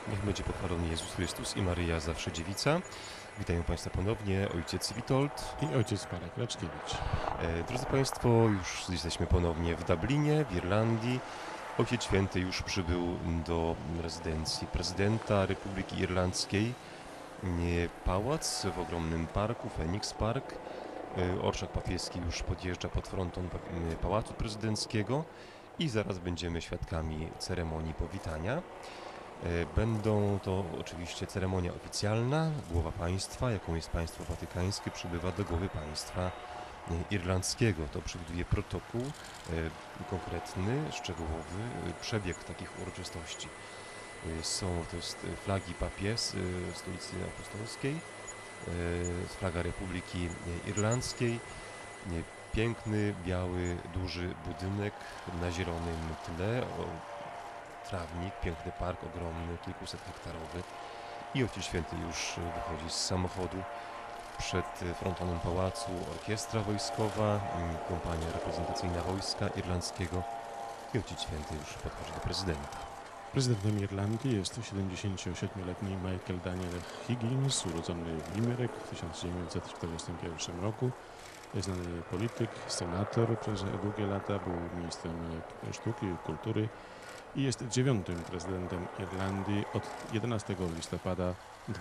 Niech będzie pochwalony Jezus Chrystus i Maryja zawsze dziewica. Witają Państwa ponownie ojciec Witold i ojciec Marek Raczkiewicz. Drodzy Państwo, już jesteśmy ponownie w Dublinie, w Irlandii. Ojciec Święty już przybył do rezydencji prezydenta Republiki Irlandzkiej. Pałac w ogromnym parku, Phoenix Park. Orszak papieski już podjeżdża pod fronton Pałacu Prezydenckiego i zaraz będziemy świadkami ceremonii powitania. Będą to oczywiście ceremonia oficjalna. Głowa państwa, jaką jest państwo watykańskie, przybywa do głowy państwa irlandzkiego. To przewiduje protokół konkretny, szczegółowy przebieg takich uroczystości. To jest flagi papies stolicy apostolskiej, flaga Republiki Irlandzkiej, piękny, biały, duży budynek na zielonym tle, trawnik, piękny park ogromny, kilkuset hektarowy i Ojciec Święty już wychodzi z samochodu. Przed frontonem pałacu orkiestra wojskowa, kompania reprezentacyjna wojska irlandzkiego i Ojciec Święty już podchodzi do prezydenta. Prezydentem Irlandii jest 77-letni Michael Daniel Higgins, urodzony w Limerick w 1941 roku. Znany polityk, senator, przez długie lata był ministrem sztuki i kultury i jest 9. prezydentem Irlandii od 11 listopada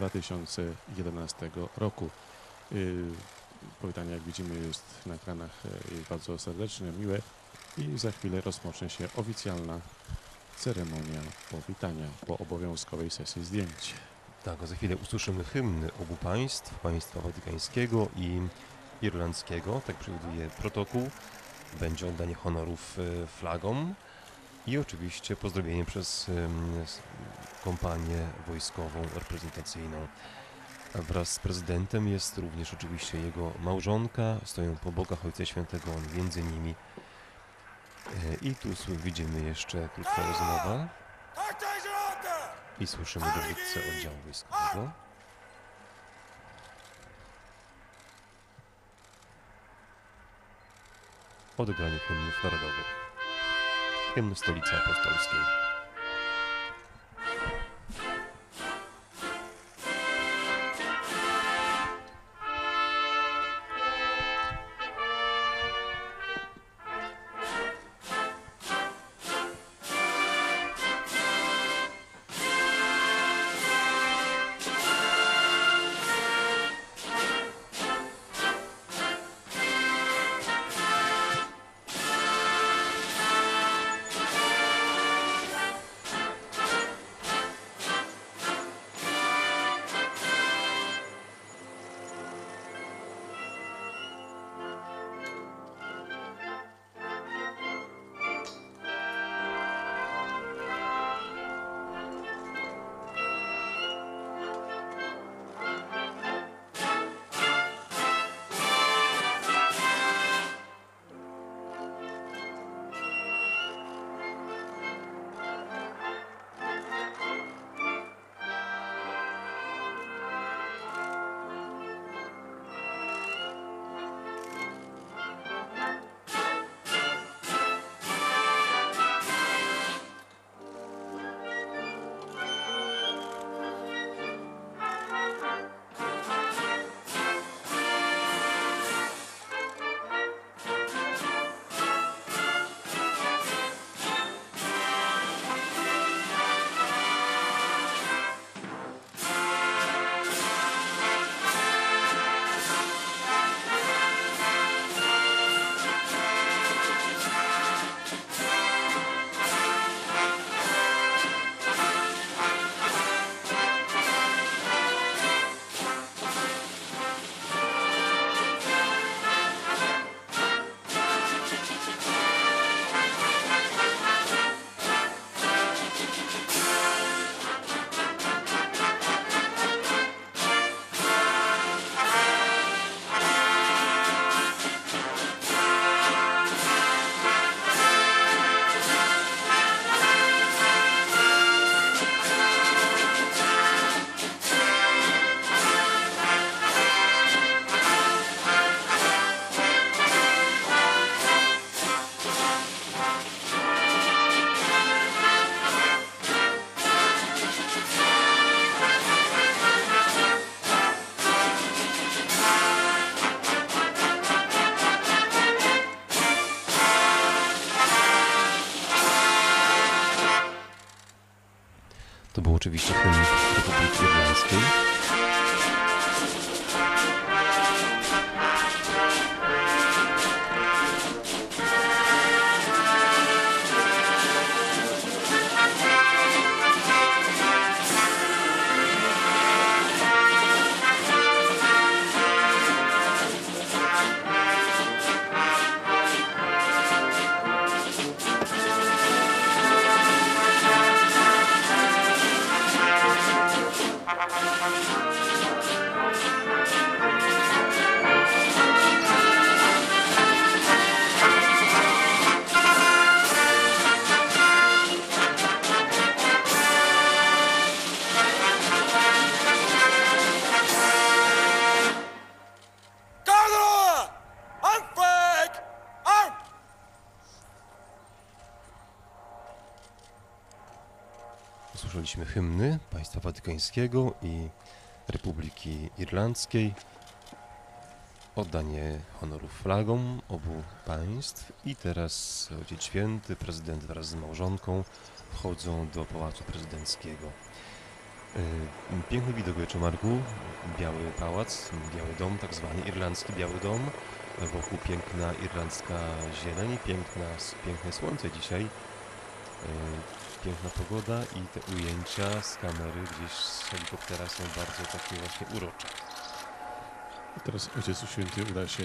2011 roku. Powitanie, jak widzimy, jest na ekranach bardzo serdeczne, miłe i za chwilę rozpocznie się oficjalna ceremonia powitania po obowiązkowej sesji zdjęć. Tak, za chwilę usłyszymy hymny obu państw, państwa watykańskiego i irlandzkiego, tak przewiduje protokół. Będzie oddanie honorów flagom i oczywiście pozdrowienie przez kompanię wojskową reprezentacyjną. A wraz z prezydentem jest również oczywiście jego małżonka, stoją po bokach Ojca Świętego, on między nimi. I tu widzimy jeszcze krótka rozmowa i słyszymy dowódcę oddziału wojskowego. Odegranie hymnów narodowych. Hymn stolicy apostolskiej. oczywiście hymn Republiki Irlandzkiej. Słyszeliśmy hymny Państwa Watykańskiego i Republiki Irlandzkiej, oddanie honorów flagom obu państw i teraz Ojciec Święty, prezydent wraz z małżonką wchodzą do Pałacu Prezydenckiego. Piękny widok, Ojcze Marku, biały pałac, biały dom, tak zwany irlandzki biały dom, wokół piękna irlandzka zieleń, piękne słońce dzisiaj. Piękna pogoda i te ujęcia z kamery gdzieś z helikoptera są bardzo takie właśnie urocze. I teraz Ojciec Święty uda się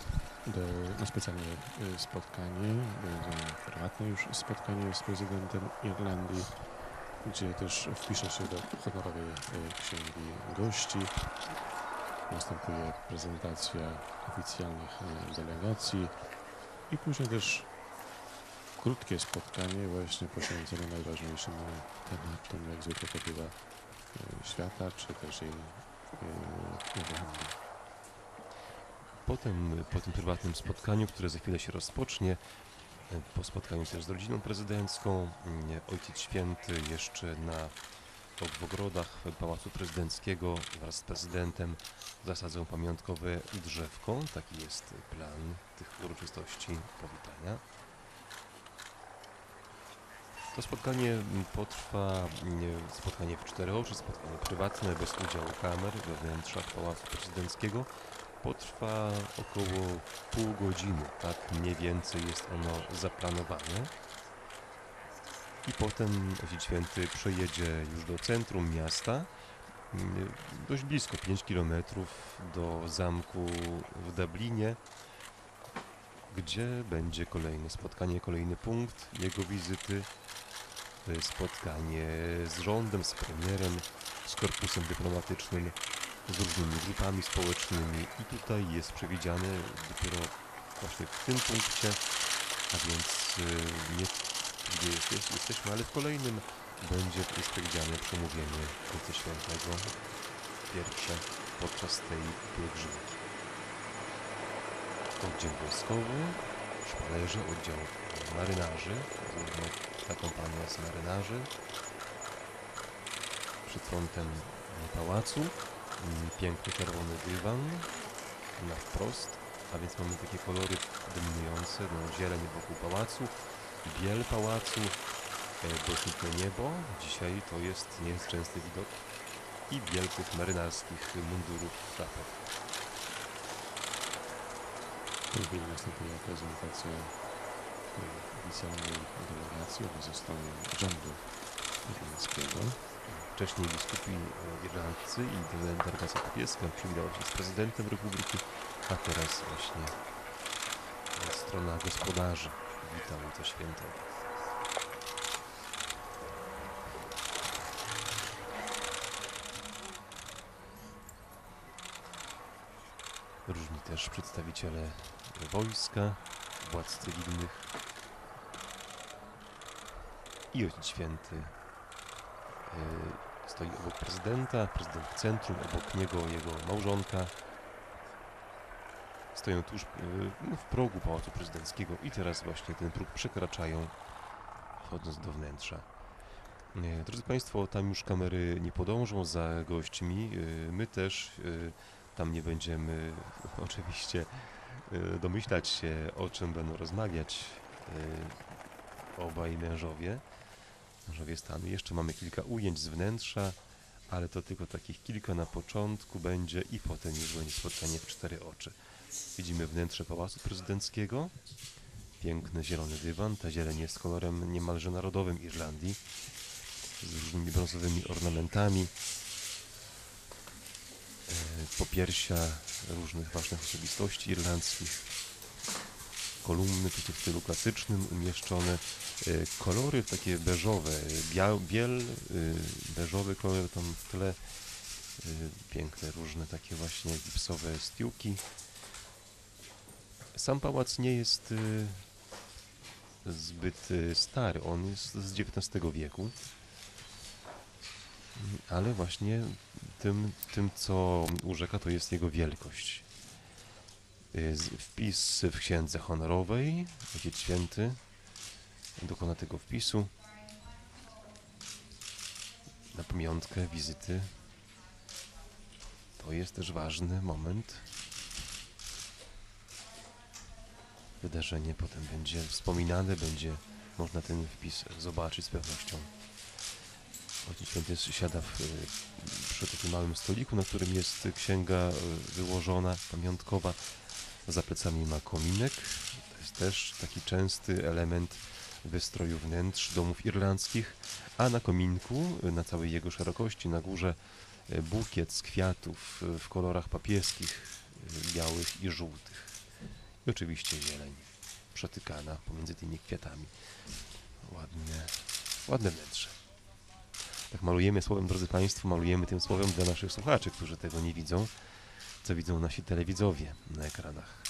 na specjalne spotkanie, będzie prywatne już spotkanie z prezydentem Irlandii, gdzie też wpisze się do honorowej księgi gości. Następuje prezentacja oficjalnych delegacji i później też krótkie spotkanie właśnie poświęcone najważniejszym tematom, jak zwykle to bywa, świata, czy też jej Irlandii. Po tym prywatnym spotkaniu, które za chwilę się rozpocznie, po spotkaniu też z rodziną prezydencką, Ojciec Święty jeszcze w ogrodach Pałacu Prezydenckiego wraz z prezydentem zasadzą pamiątkowe drzewko. Taki jest plan tych uroczystości powitania. To spotkanie potrwa, spotkanie w cztery oczy, spotkanie prywatne, bez udziału kamer we wnętrzach Pałacu Prezydenckiego. Potrwa około pół godziny, tak mniej więcej jest ono zaplanowane. I potem Ojciec Święty przejedzie już do centrum miasta, dość blisko, 5 km do zamku w Dublinie, gdzie będzie kolejne spotkanie, kolejny punkt jego wizyty. Spotkanie z rządem, z premierem, z korpusem dyplomatycznym, z różnymi grupami społecznymi i tutaj jest przewidziane dopiero właśnie w tym punkcie, a więc nie gdzie jesteśmy, ale w kolejnym jest przewidziane przemówienie Ojca Świętego, pierwsze podczas tej pielgrzymki. Oddział wojskowy, szpalerze, oddział marynarzy, ta kompania z marynarzy przed frontem pałacu, piękny czerwony dywan na wprost, a więc mamy takie kolory dominujące, zieleń wokół pałacu, biel pałacu, błękitne niebo, dzisiaj to nie jest częsty widok, i biel tych marynarskich mundurów szlafek. W tej chwili następuje prezentacja oficjalnej delegacji ze strony rządu irlandzkiego. Wcześniej biskupi irlandzcy i delegacja papieska przywitała się z prezydentem republiki, a teraz właśnie strona gospodarzy wita Ojca Świętego. Różni też przedstawiciele wojska, władz cywilnych i Ojciec Święty stoi obok prezydenta, prezydent w centrum, obok niego jego małżonka. Stoją tuż w progu Pałacu Prezydenckiego i teraz właśnie ten próg przekraczają, wchodząc do wnętrza. Drodzy Państwo, tam już kamery nie podążą za gośćmi, my też tam nie będziemy oczywiście domyślać się, o czym będą rozmawiać obaj mężowie. mężowie stanu. Jeszcze mamy kilka ujęć z wnętrza, ale to tylko takich kilka na początku będzie i potem już będzie spotkanie w 4 oczy. Widzimy wnętrze Pałacu Prezydenckiego. Piękny zielony dywan. Ta zieleń jest kolorem niemalże narodowym Irlandii, z różnymi brązowymi ornamentami. Popiersia różnych ważnych osobistości irlandzkich. Kolumny tu w stylu klasycznym umieszczone. Kolory takie beżowe, beżowy kolor tam w tle. Piękne różne takie właśnie gipsowe stiuki. Sam pałac nie jest zbyt stary, on jest z XIX wieku, ale właśnie tym co urzeka, to jest jego wielkość. Wpis w księdze honorowej, Ojciec Święty dokona tego wpisu na pamiątkę wizyty. To jest też ważny moment. Wydarzenie potem będzie wspominane, będzie można ten wpis zobaczyć z pewnością. Ojciec Święty siada przy takim małym stoliku, na którym jest księga wyłożona, pamiątkowa. Za plecami ma kominek. To jest też taki częsty element wystroju wnętrz domów irlandzkich. A na kominku, na całej jego szerokości, na górze bukiet z kwiatów w kolorach papieskich, białych i żółtych. I oczywiście zieleń przetykana pomiędzy tymi kwiatami. Ładne wnętrze. Tak malujemy słowem, drodzy Państwo, malujemy tym słowem dla naszych słuchaczy, którzy tego nie widzą, co widzą nasi telewidzowie na ekranach.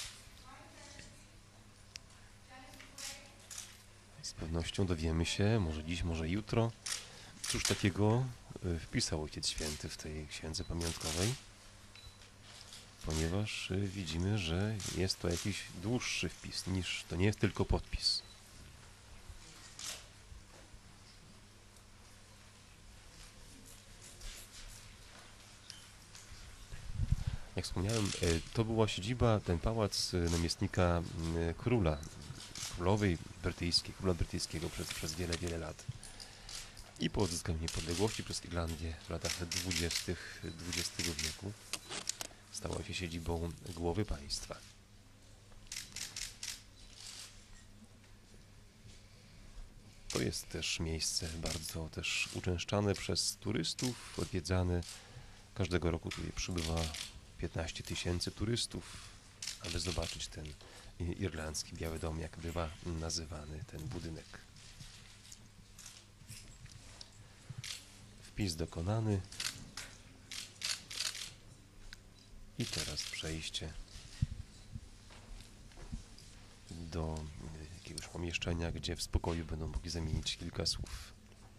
Z pewnością dowiemy się, może dziś, może jutro, cóż takiego wpisał Ojciec Święty w tej księdze pamiątkowej, ponieważ widzimy, że jest to jakiś dłuższy wpis, niż to nie jest tylko podpis. Jak wspomniałem, to była siedziba, ten pałac namiestnika królowej brytyjskiej, króla brytyjskiego przez wiele, wiele lat. I po odzyskaniu niepodległości przez Irlandię w latach 20. XX wieku stała się siedzibą głowy państwa. To jest też miejsce bardzo też uczęszczane przez turystów, odwiedzane. Każdego roku tutaj przybywa 15 000 turystów, aby zobaczyć ten irlandzki Biały Dom, jak bywa nazywany ten budynek. Wpis dokonany. I teraz przejście do jakiegoś pomieszczenia, gdzie w spokoju będą mogli zamienić kilka słów.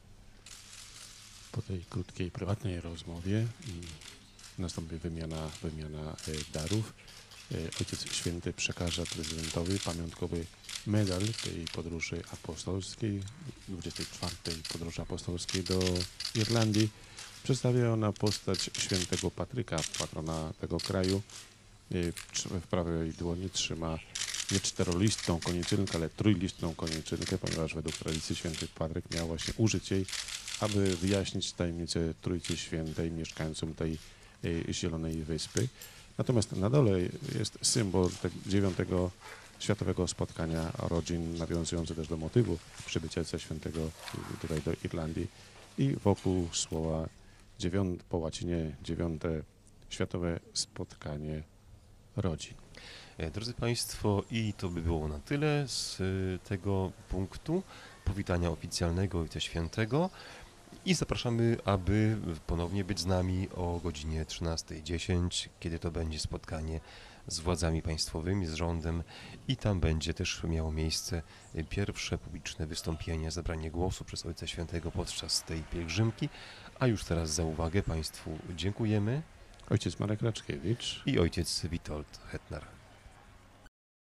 Po tej krótkiej, prywatnej rozmowie nastąpi wymiana darów. Ojciec Święty przekaże prezydentowi pamiątkowy medal tej podróży apostolskiej, 24. podróży apostolskiej do Irlandii. Przedstawia ona postać świętego Patryka, patrona tego kraju. W prawej dłoni trzyma nie 4-listną koniczynkę, ale 3-listną koniczynkę, ponieważ według tradycji święty Patryk miał właśnie użyć jej, aby wyjaśnić tajemnicę Trójcy Świętej mieszkańcom tej Zielonej Wyspy. Natomiast na dole jest symbol 9. światowego spotkania rodzin, nawiązujący też do motywu przybycia Ojca Świętego tutaj do Irlandii. I wokół słowa po łacinie 9. światowe spotkanie rodzin. Drodzy Państwo, i to by było na tyle z tego punktu powitania oficjalnego Ojca Świętego. I zapraszamy, aby ponownie być z nami o godzinie 13:10, kiedy to będzie spotkanie z władzami państwowymi, z rządem i tam będzie też miało miejsce pierwsze publiczne wystąpienie, zabranie głosu przez Ojca Świętego podczas tej pielgrzymki. A już teraz za uwagę Państwu dziękujemy. Ojciec Marek Raczkiewicz i ojciec Witold Hetnar.